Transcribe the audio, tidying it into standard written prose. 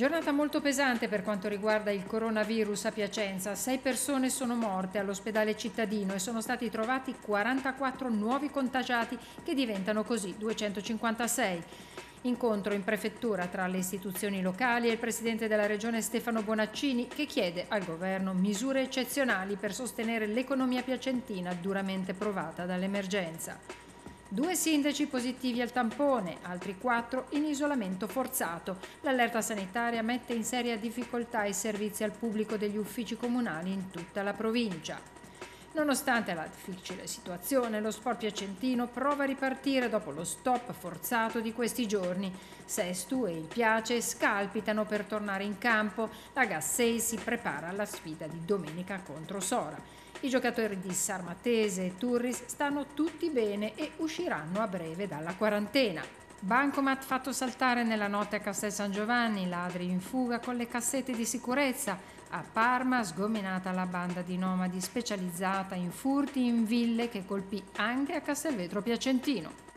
Giornata molto pesante per quanto riguarda il coronavirus a Piacenza. 6 persone sono morte all'ospedale cittadino e sono stati trovati 44 nuovi contagiati che diventano così 256. Incontro in prefettura tra le istituzioni locali e il presidente della regione Stefano Bonaccini, che chiede al governo misure eccezionali per sostenere l'economia piacentina duramente provata dall'emergenza. 2 sindaci positivi al tampone, altri 4 in isolamento forzato. L'allerta sanitaria mette in seria difficoltà i servizi al pubblico degli uffici comunali in tutta la provincia. Nonostante la difficile situazione, lo sport piacentino prova a ripartire dopo lo stop forzato di questi giorni. Sestu e il Piace scalpitano per tornare in campo. La Gas 6 si prepara alla sfida di domenica contro Sora. I giocatori di Sarmatese e Turris stanno tutti bene e usciranno a breve dalla quarantena. Bancomat fatto saltare nella notte a Castel San Giovanni, ladri in fuga con le cassette di sicurezza. A Parma sgominata la banda di nomadi specializzata in furti in ville che colpì anche a Castelvetro Piacentino.